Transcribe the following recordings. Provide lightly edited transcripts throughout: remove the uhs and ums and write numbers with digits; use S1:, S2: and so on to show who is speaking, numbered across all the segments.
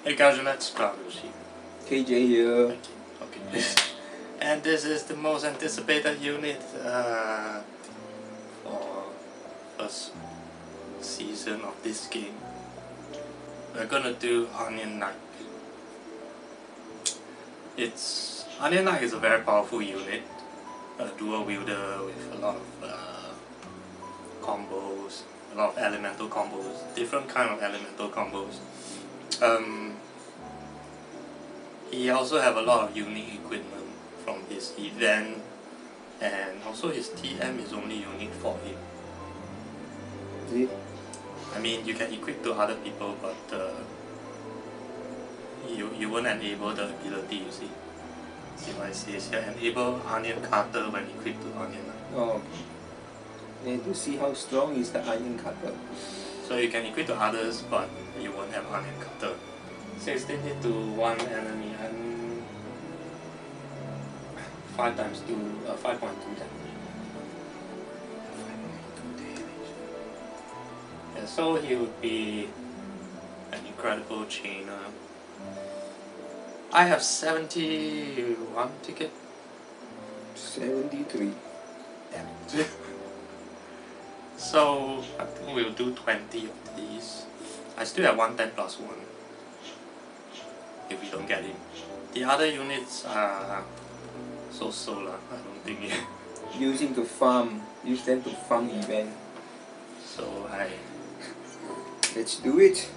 S1: Hey guys, let's start with you.
S2: KJ here.
S1: Okay. And this is the most anticipated unit for first season of this game. We're gonna do Onion Knight. Onion Knight is a very powerful unit, a dual wielder with a lot of combos, a lot of elemental combos, different kind of elemental combos. He also have a lot of unique equipment from his event, and also his TM is only unique for him.
S2: See?
S1: I mean, you can equip to other people, but you won't enable the ability, you see. See what it says here, enable Onion Cutter when equipped to Onion Knight.
S2: Oh, okay. And to see how strong is the iron cutter.
S1: So you can equip to others, but you won't have Onion Cutter. 16 hit to one enemy and 5 times 2, 5.2 damage. Yeah, so he would be an incredible chainer. I have 71 ticket.
S2: 73.
S1: Damn. So I think we'll do 20 of these. I still have 110 plus 1. If we don't get him. The other units are so lah. I don't think it.
S2: Using to farm. Use them to farm event.
S1: So
S2: Let's do it.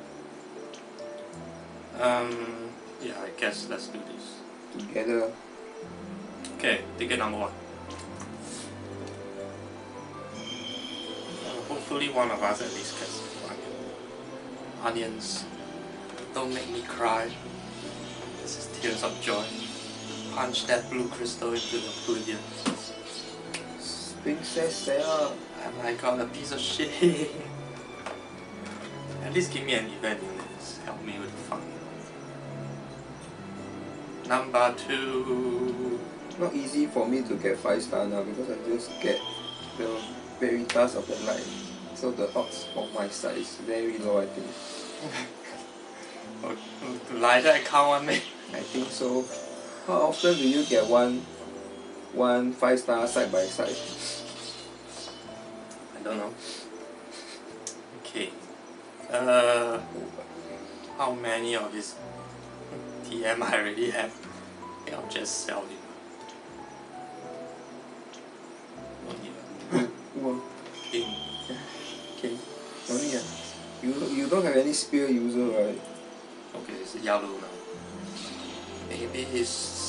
S1: yeah, I guess let's do this.
S2: Together.
S1: Okay, ticket number 1. Hopefully one of us at least gets onions. Don't make me cry. This is tears of joy. Punch that blue crystal into the oblivion.
S2: Princess Sarah.
S1: And I got a piece of shit. At least give me an event unit. Help me with the fun. Number 2.
S2: Not easy for me to get 5-star now because I just get the Veritas of the Light. So the odds on my side is very low, I think.
S1: Like that count one me.
S2: I think so. How often do you get one 5-star side by side?
S1: I don't know. Okay. How many of his TM I already have? Okay, I'll just sell him.
S2: Well,
S1: King.
S2: okay. Only you don't have any spear user, right?
S1: Okay, it's yellow now. Maybe it's...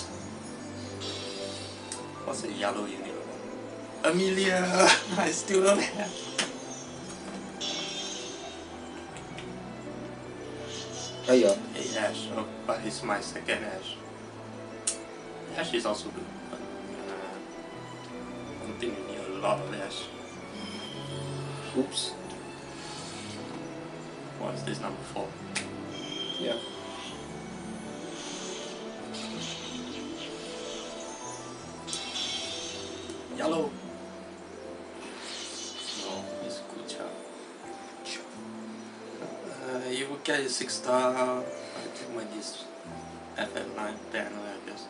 S1: What's the yellow unit? Amelia! I still don't have.
S2: Yeah.
S1: Hey Ash, oh, but it's my second Ash. Ash is also good, but I don't think you need a lot of Ash.
S2: Oops.
S1: What is this, number 4?
S2: Yeah.
S1: Yellow! No, it's Kucha. You will get a 6-star, I think, when this FM9 banner, I guess.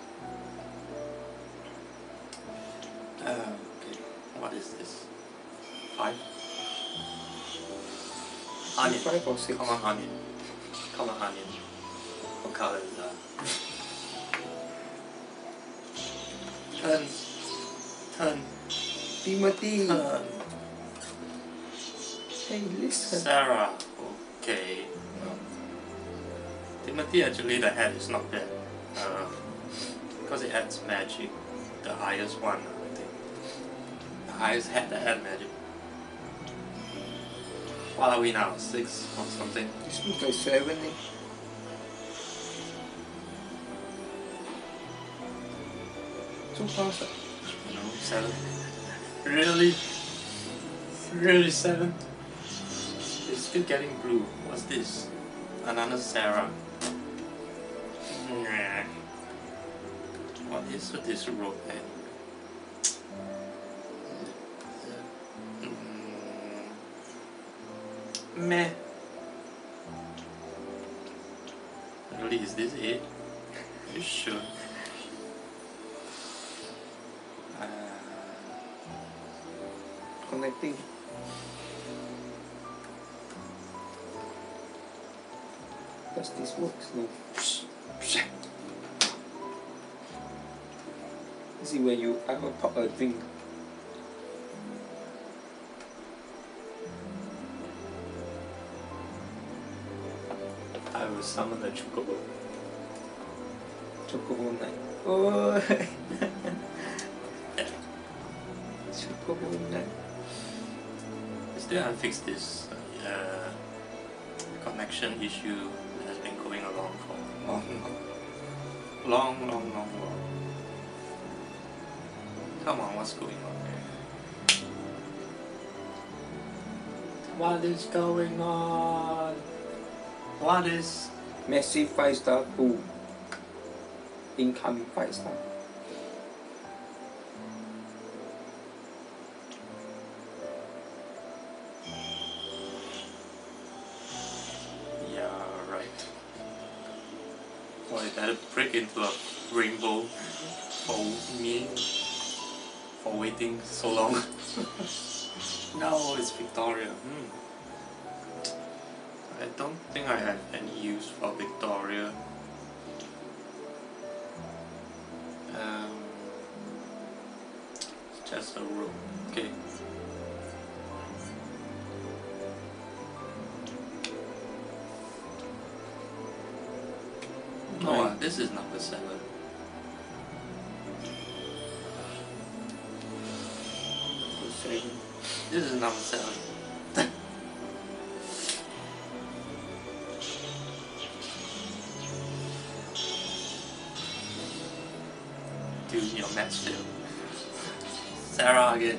S1: Okay, what is this? 5? Onion.
S2: 5 or 6?
S1: Come on, onion. Come on, onion. What color is that? Turn. Turn.
S2: Timothy!
S1: Turn.
S2: Hey, listen.
S1: Sarah. Okay. Timothy, actually the head is not bad. Because it adds magic. The highest one, I think. The highest head that had magic. What are we now? 6 or something?
S2: This looks like 7, eh? So fast,
S1: No, 7. Really? Really 7? It's still getting blue. What's this? Another Sarah. Nah. What is this road, man? Meh. Really, is this it? Are you sure?
S2: Connecting. Does this work? No. See when you ever pop a drink.
S1: I will summon the chocobo.
S2: Chocobo night. Oh, Chocobo night.
S1: Still haven't fixed this connection issue that has been going along for long. Come on, what's going on there? What is going on? What is...
S2: Massive 5-star pool. Incoming 5-star.
S1: Yeah, right. Well, I better break into a rainbow for me for waiting so long. No, it's Victoria. I don't think I have any use for Victoria. It's just a room. Okay. Oh, this is number 7. This is number 7. Dude, your match failed. Sarah again.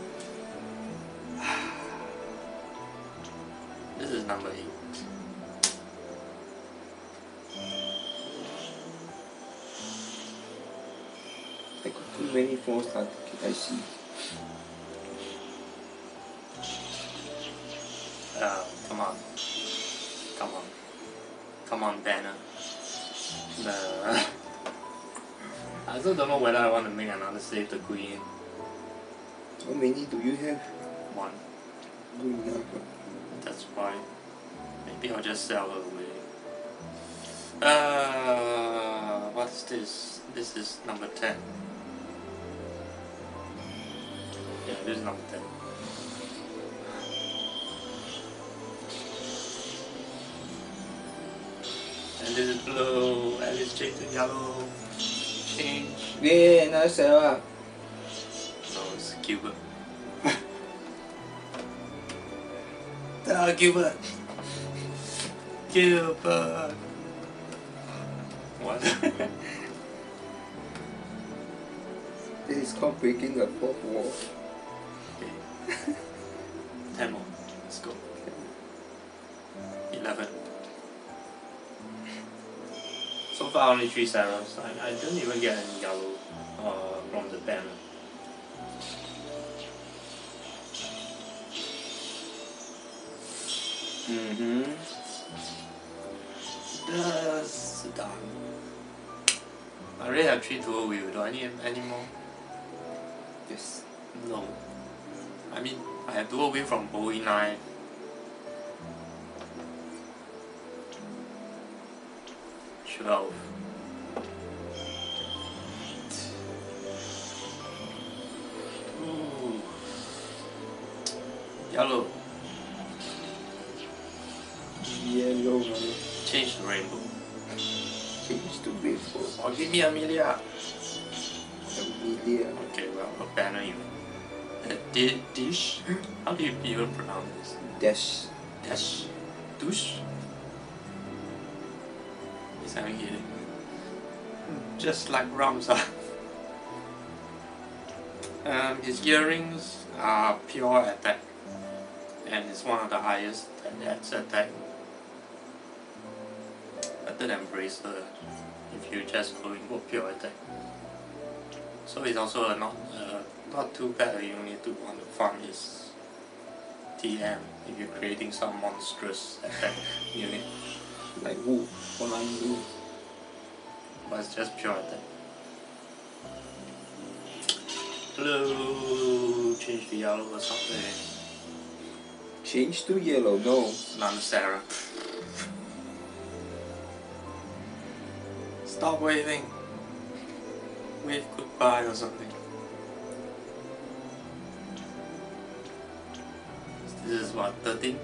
S1: This is number 8.
S2: I got too many 4-star tickets, I see.
S1: Come on. Come on, banner. I also don't know whether I want to make another Save the Queen.
S2: How many do you have?
S1: 1.
S2: Good enough.
S1: That's why. Maybe I'll just sell her away. What's this? This is number 10. Yeah, this is number 10. And this is blue, and it's changed to yellow. Change.
S2: Yeah, another Sarah.
S1: No, it's Gilbert. Gilbert! Gilbert! What?
S2: This is called breaking the 4th wall.
S1: Okay. 10 more. Let's go. 11. So far only 3 Sarahs. I didn't even get any yellow from the banner. That's done. I already have 3 dual wheel. Do I need any more?
S2: Yes.
S1: No. I mean, I have dual wheel from Bowie 9. Twelve. Ooh. Yellow.
S2: Yellow money.
S1: Change the rainbow.
S2: Change to rainbow.
S1: Or give me Amelia.
S2: Amelia.
S1: Okay, well, I'll banner you. Dish? How do you even pronounce this?
S2: Dash.
S1: Dash? Douche? He's having it. Just like Ramza. His earrings are pure attack. And it's one of the highest that's attack. Better than bracelet if you just going for pure attack. So it's also not too bad you need to want to farm his TM if you're creating some monstrous attack unit.
S2: like Wu, online Wu.
S1: But it's just pure attack. Blue, change to yellow or something.
S2: Change to yellow, no.
S1: Non-Sarah. Stop waving. Wave goodbye or something. This is what, 13?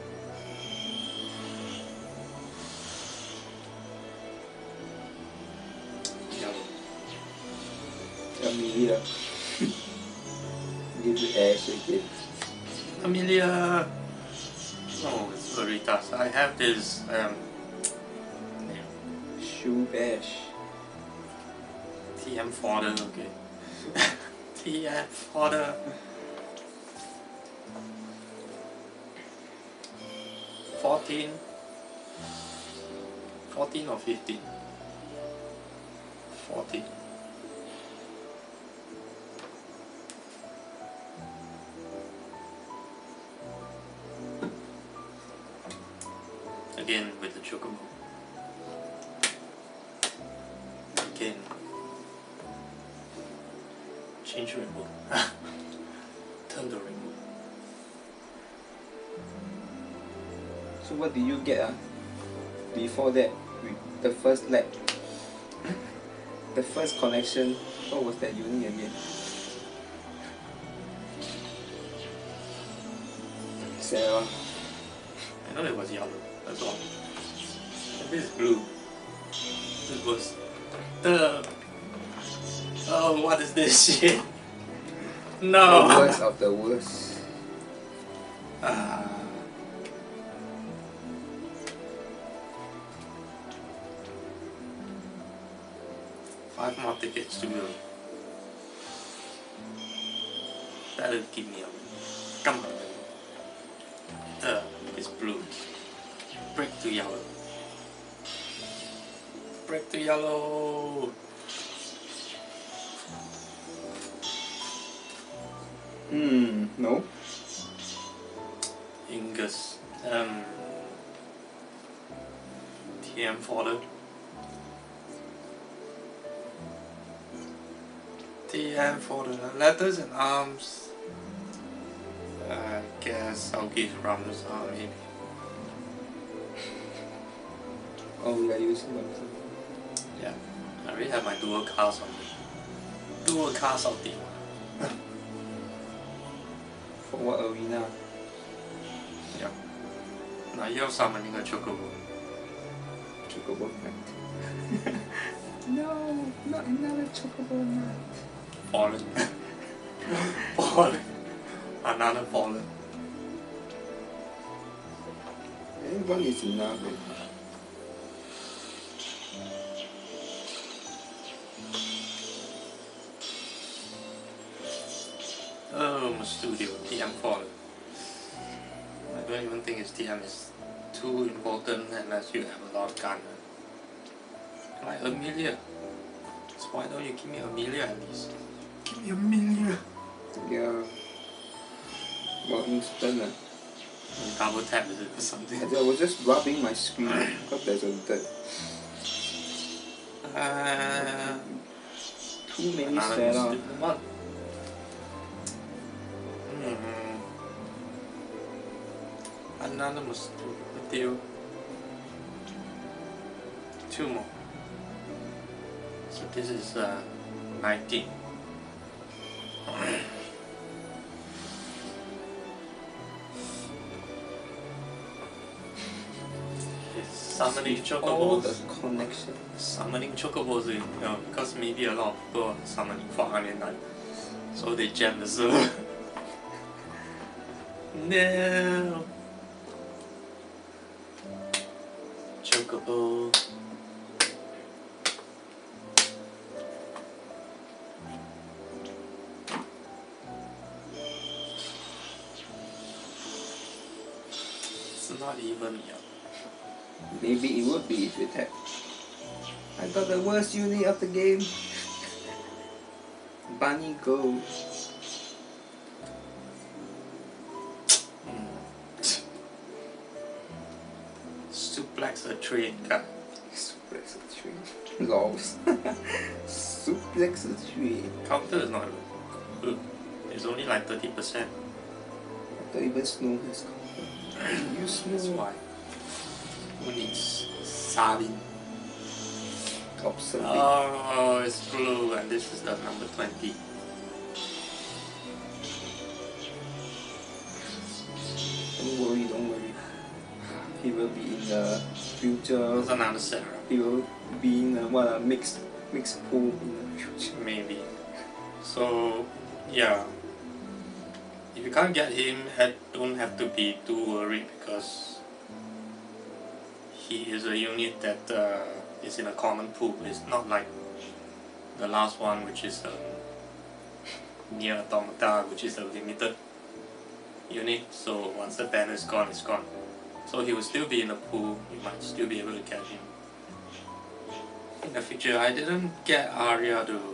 S1: Yellow.
S2: Amelia. Give it ash again.
S1: Amelia! Oh, it's very tough. I have this,
S2: Shoe bash.
S1: TM fodder, okay. TM fodder. 14 or 15? 14. Again with the chocobo. Again. Change rainbow. Turn the rainbow.
S2: So what did you get before that, the first lap? The first connection, what was that uni again? Sarah.
S1: I know it was yellow, that's all. And this is blue. This was the... Oh, what is this shit? No!
S2: The worst of the worst.
S1: Five more tickets to go. That'll give me a win. Come on. It's blue. Break to yellow. Break to yellow.
S2: No.
S1: Ingus. TM fodder. TM for the letters and arms. I guess I'll give Ramos maybe.
S2: Oh, we are using them.
S1: Yeah, I already have my dual cast on me. Dual cast of the
S2: For what arena?
S1: Yeah. Now you're summoning a chocobo.
S2: Chocobo Knight. No, not another Chocobo Knight.
S1: Fallen. Fallen. Another fallen.
S2: One is enough.
S1: Oh, my studio. TM fallen. I don't even think his TM is too important unless you have a lot of gun. Like Amelia. So why don't you give me Amelia at least? Give me Amelia.
S2: Yeah. Well, instant.
S1: You double tap is it or something?
S2: I was just rubbing my screen because there's a dirt. Too many Sarah.
S1: One. Anonymous deal. Two more. So this is 19. Summoning
S2: All the
S1: chocobos.
S2: connection.
S1: Summoning chocobos, because maybe a lot of people are summoning for Alien Knight. So they jam the server. No! Chocobo. It's not even yet.
S2: Maybe it would be if you tap. I got the worst unit of the game. Bunny go.
S1: Suplex a train guy.
S2: Suplex the train. Lols. Suplex the train.
S1: Counter is not good. It's only like 30%.
S2: I thought even Snow has counter. You Snow.
S1: That's why. Who needs Sabin?
S2: Observing.
S1: Oh, it's blue, and this is the number 20.
S2: Don't worry. He will be in the future.
S1: There's another Sarah.
S2: He will be in a mixed pool in the future.
S1: Maybe. So, yeah. If you can't get him, don't have to be too worried because he is a unit that is in a common pool. It's not like the last one, which is Near Automata, which is a limited unit. So once the banner is gone, it's gone. So he will still be in the pool. You might still be able to get him in the future. I didn't get Arya to,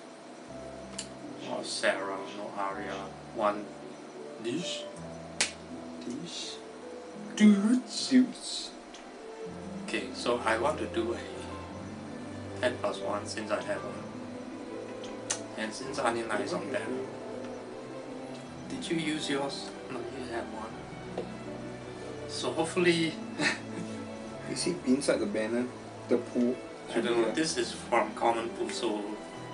S1: or Sarah, no Arya. One dish. Dudes. Okay, so I want to do a 10+1 since I have one. And since Onion Eye is on there. Did you use yours? No, you have one. So hopefully
S2: Is he inside the banner? The pool?
S1: I don't know, this is from common pool, so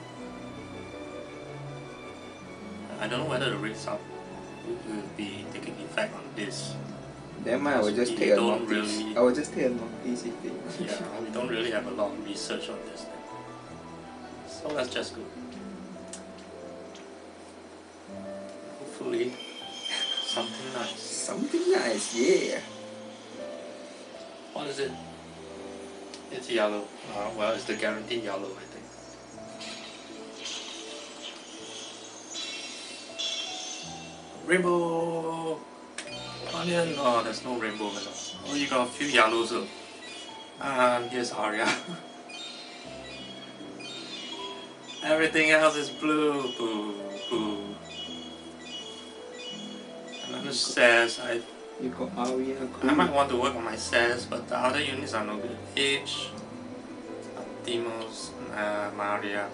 S1: I don't know whether the rates up will be taking effect on this.
S2: Never mind, I will just take a notice. I will just take a notice if they...
S1: Yeah, we don't really have a lot of research on this thing. So that's just good. Hopefully something nice.
S2: Something nice, yeah.
S1: What is it? It's yellow. Well, it's the guaranteed yellow, I think. Rainbow! Onion! Oh, there's no rainbow medal. Oh, you got a few yellows though. And here's Arya. Everything else is blue. Boo, boo. Another says
S2: You got Arya,
S1: I might want to work on my says, but the other units are no good. H, Timos, Maria.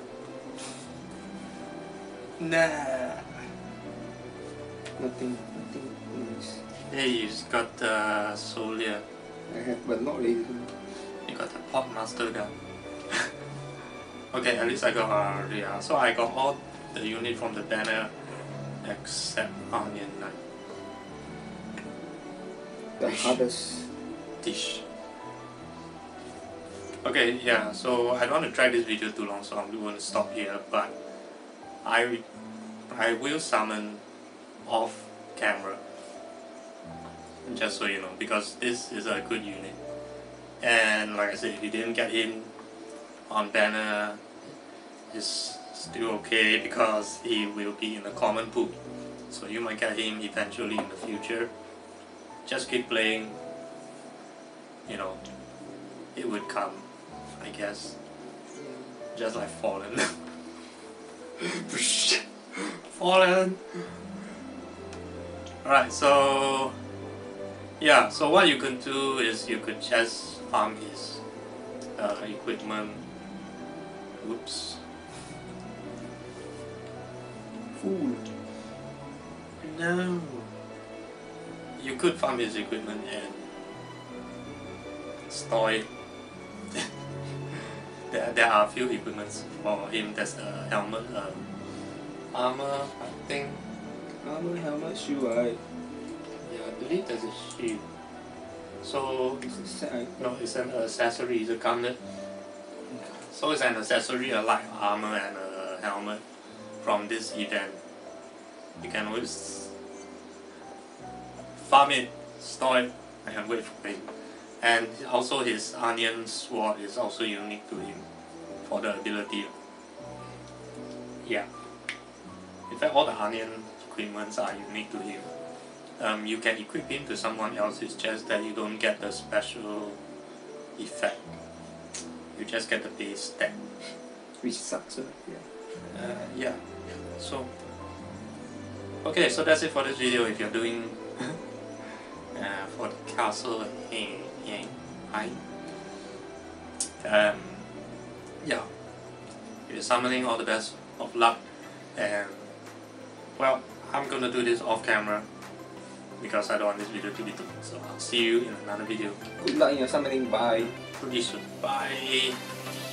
S1: Nah.
S2: Nothing nice.
S1: Hey, you got Solia.
S2: I have, but not really.
S1: You got the Pop Master gun. Okay, at least I got Arya. So I got all the unit from the banner except Onion Knight.
S2: The hardest.
S1: Dish. Okay, yeah, so I don't want to drag this video too long, so I'm going to stop here, but I will summon off camera, just so you know, because this is a good unit. And like I said, if you didn't get him on banner, it's still okay because he will be in the common pool. So you might get him eventually in the future. Just keep playing, you know, it would come, I guess. Just like Fallen. Fallen! Alright, so yeah, so what you could do is you could just farm his equipment. Whoops.
S2: Fool.
S1: No. You could farm his equipment and store it. there are a few equipments for him. There's the helmet, armor, I think.
S2: Armor, helmet, shoe, right?
S1: Yeah, I believe there's a shield. So,
S2: It's a set item.
S1: no, it's an accessory, it's a gauntlet. So it's an accessory, a light armor and a helmet from this event. You can always farm it, store it, and wait for it. And also his onion sword is also unique to him for the ability. Yeah. In fact, all the onion equipments are unique to him. You can equip him to someone else, it's just that you don't get the special effect. You just get the base stat.
S2: Which sucks, yeah.
S1: Yeah. So, okay, so that's it for this video. If you're doing for the castle, high. Yeah. If you're summoning, all the best of luck. And well, I'm gonna do this off camera because I don't want this video to be too long. So I'll see you in another video
S2: Good luck in your summoning. Bye.
S1: pretty soon. Bye.